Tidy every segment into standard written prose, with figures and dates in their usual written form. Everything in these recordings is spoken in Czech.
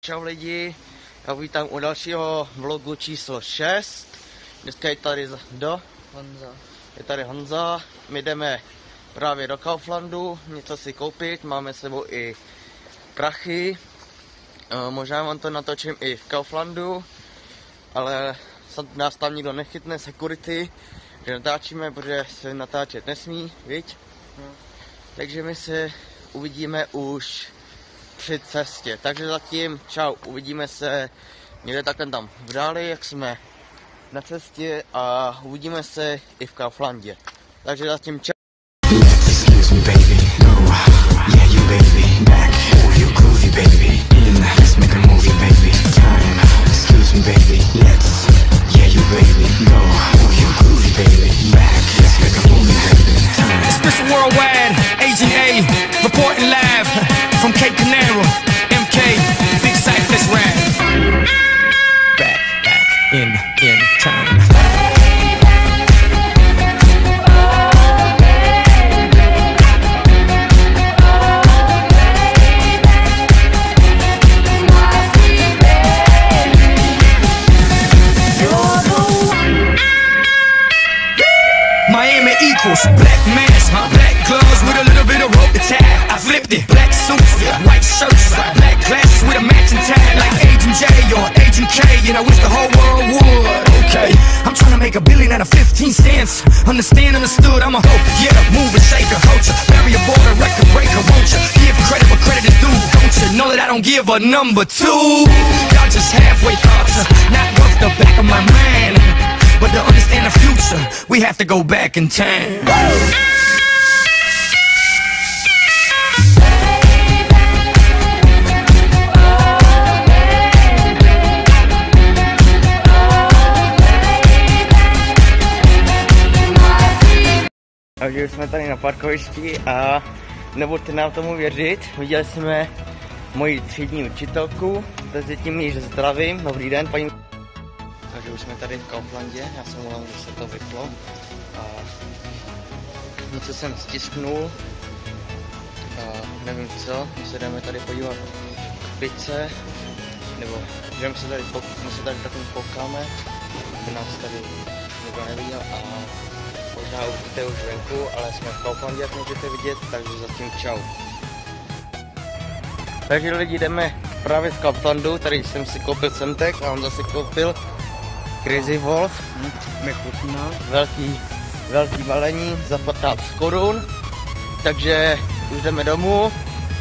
Čau lidi, já vítám u dalšího vlogu číslo 6. Dneska je tady Honza. My jdeme právě do Kauflandu něco si koupit, máme s sebou i prachy. Možná vám to natočím i v Kauflandu, ale nás tam nikdo nechytne, security, že natáčíme, protože se natáčet nesmí, viď? Takže my se uvidíme už při cestě, takže zatím čau, uvidíme se někde takhle tam v dáli, jak jsme na cestě, a uvidíme se i v Kauflandě, takže zatím čau. Excuse me baby, no, yeah you baby, back, oh you groovy baby, let's make a movie baby, time, excuse me baby, let's, yeah you baby, no, oh you groovy baby, back, let's make a movie baby, time. It's Mr. Worldwide, Agent A, reporting live from Cape Canaveral, MK, big cyclist rap. Back in time. Miami equals black mask, black gloves with a little bit of rope to tie. I flipped it, black suits, white shirts, black glasses with a matching tie, like Agent J or Agent K, and I wish the whole world would. Okay, I'm trying to make $1 billion out of 15 cents. Understand, understood, I'm a hope, yeah, mover, shaker, culture, barrier border, record breaker, won't you? Give credit where credit is due, don't you know that I don't give a number two? Y'all just halfway thoughts, not worth the back of my mind. But to understand the future, we have to go back in time. Takže už jsme tady na parkovišti a nebuďte nám tomu věřit, viděli jsme moji třídní učitelku, takže tím již zdravím, dobrý den paní. Takže už jsme tady v Kauflandě, já jsem volal, že se to vyplo a něco jsem stisknul a nevím co, my se jdeme tady podívat k pice, nebo že my se tady taky koukáme, aby nás tady nikdo neviděl a možná uvidíte už venku, ale jsme v Kauflandě, jak můžete vidět, takže zatím čau. Takže lidi, jdeme právě z Kauflandu, tady jsem si koupil Semtek a on zase koupil Crazy Wolf, velký balení za 15 korun, takže už jdeme domů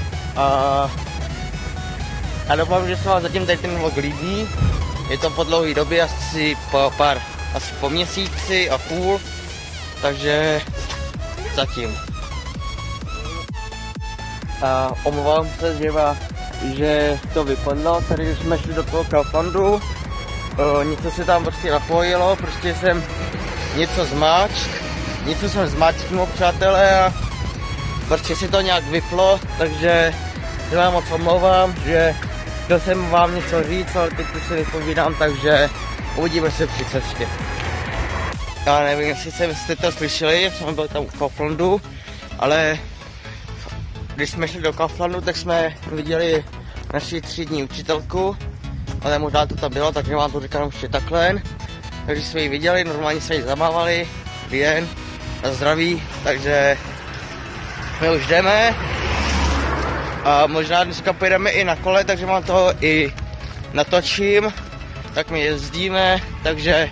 a doufám, že se vám zatím tady ten vlog líbí. Je to po dlouhé době, asi po měsíci a půl, takže zatím. A omlouvám se, že to vypadlo, tady jsme šli do toho Kauflandu. Něco se tam prostě napojilo, prostě jsem něco jsem zmáčknul, přátelé, a prostě si to nějak vyplo, takže já vám moc omlouvám, že chtěl jsem vám něco říct, ale teď už si vypovídám, takže uvidíme se při cestě. Já nevím, jestli jste to slyšeli, jsem byl tam u Kauflandu, ale když jsme šli do Kauflandu, tak jsme viděli naši třídní učitelku, ale možná to tam bylo, takže vám to říkám ještě takhle. Takže jsme ji viděli, normálně se jí zamávali, jen na zdraví, takže my už jdeme. A možná dneska pojedeme i na kole, takže vám toho i natočím. Tak my jezdíme, takže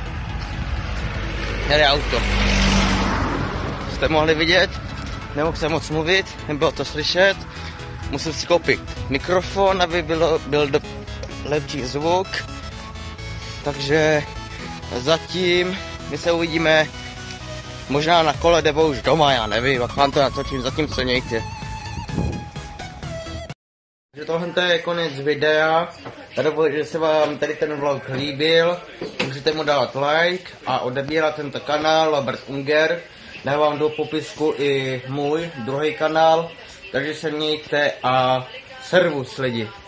jede auto. Jste mohli vidět, nemohl jsem moc mluvit, nebylo to slyšet. Musím si koupit mikrofon, aby byl lepší zvuk, takže zatím my se uvidíme možná na kole nebo už doma, já nevím, jak vám to natočím, zatím se mějte. Takže tohle je konec videa, já doufám, že se vám tady ten vlog líbil, můžete mu dát like a odebírat tento kanál Robert Unger, dávám do popisku i můj druhý kanál, takže se mějte a servus lidi.